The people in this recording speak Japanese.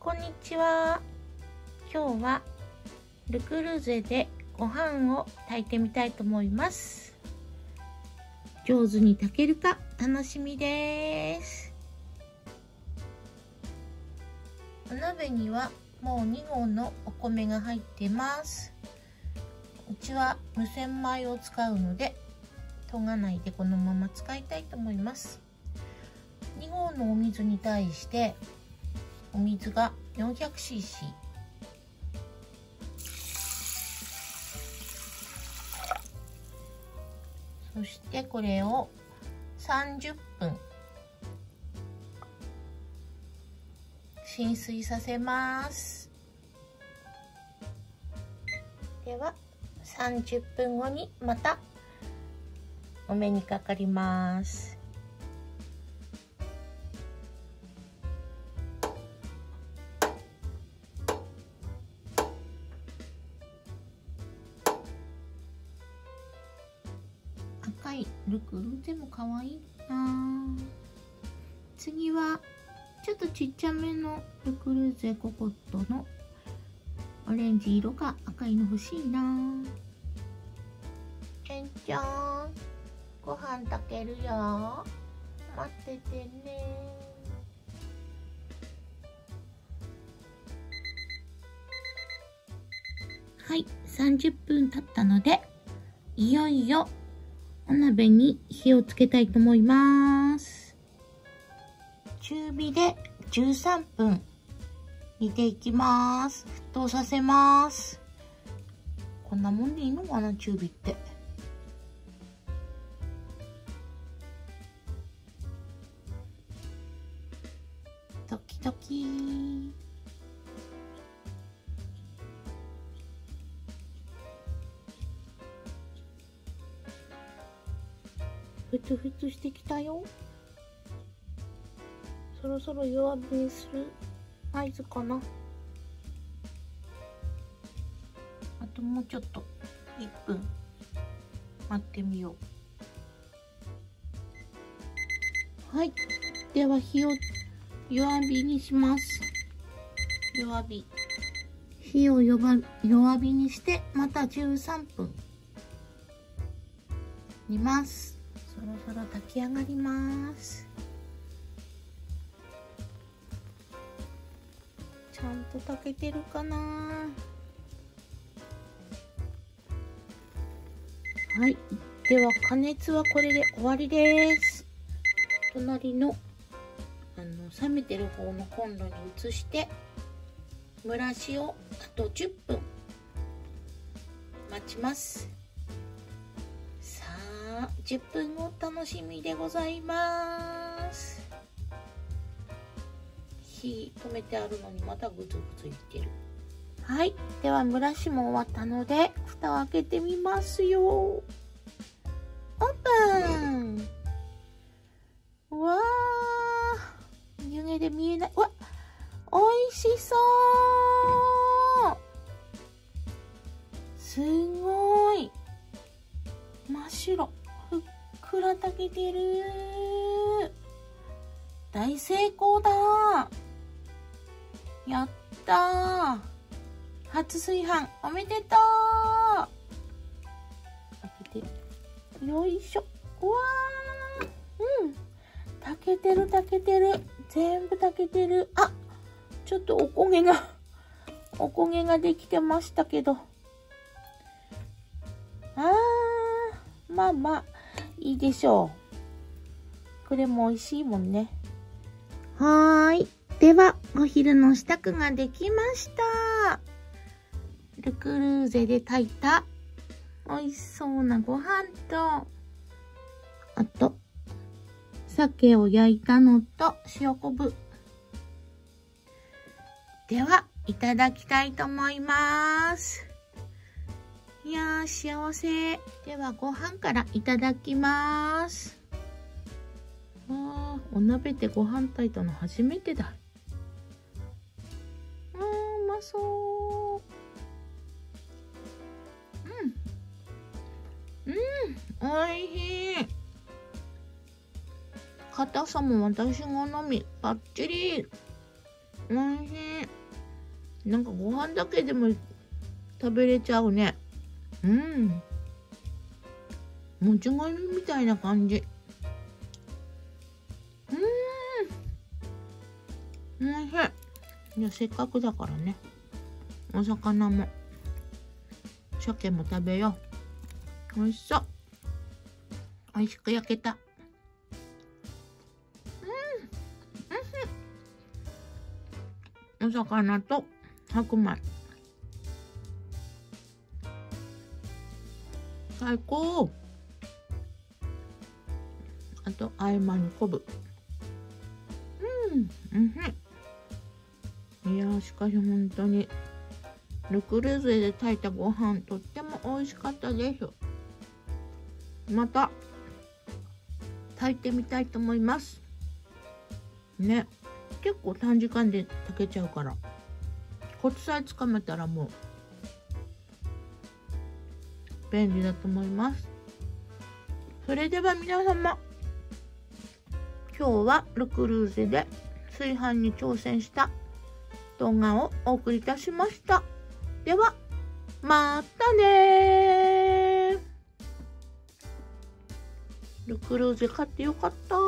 こんにちは。今日はルクルーゼでご飯を炊いてみたいと思います。上手に炊けるか楽しみです。お鍋にはもう2合のお米が入ってます。うちは無洗米を使うので研がないでこのまま使いたいと思います。2合のお水に対してお水が 400cc、 そしてこれを30分浸水させます。では30分後にまたお目にかかります。赤いルクルーゼも可愛いな。次はちょっとちっちゃめのルクルーゼココットのオレンジ色か赤いの欲しいな。けんちゃん、ご飯炊けるよ。待っててね。はい、30分経ったのでいよいよお鍋に火をつけたいと思います。中火で13分煮ていきます。沸騰させます。こんなもんでいいのかな、中火って。ドキドキ。ふつふつしてきたよ。そろそろ弱火にする合図かな。あともうちょっと1分待ってみよう。はい、では火を弱火にします。弱火。火を弱火にしてまた13分煮ます。そろそろ炊き上がります。ちゃんと炊けてるかな。はい、では加熱はこれで終わりです。隣の冷めてる方のコンロに移して蒸らしをあと10分待ちます。さあ10分後楽しみでございます。火止めてあるのにまたグツグツいってる。はい、では蒸らしも終わったので蓋を開けてみますよ。オープン。うわー、湯気で見えない。うわ、おいしそう。すごい真っ白、ふっくら炊けてる。大成功だ。やったー。初炊飯おめでとう。開けて、よいしょ。うわー、炊けてる炊けてる。全部炊けてる。あ、ちょっとお焦げができてましたけど。まあまあいいでしょう。これも美味しいもんね。はーい。ではお昼の支度ができました。ルクルーゼで炊いた美味しそうなご飯と、あと鮭を焼いたのと塩昆布。ではいただきたいと思います。いやー幸せ。ではご飯からいただきます。お鍋でご飯炊いたの初めてだ。うまそう。おいしい。硬さも私好み。バッチリ。おいしい。 なんかご飯だけでも食べれちゃうね。もち米みたいな感じ。おいしい。じゃあせっかくだからね、お魚も鮭も食べよう。おいしそう。おいしく焼けた。お魚と白米最高。あと合間に昆布。いやー、しかし本当にル・クルーゼで炊いたご飯とっても美味しかったです。また炊いてみたいと思いますね。結構短時間で炊けちゃうから、コツさえつかめたらもう便利だと思います。それでは皆様、今日はル・クルーゼで炊飯に挑戦した動画をお送りいたしました。ではまたねー。ル・クルーゼ買ってよかった。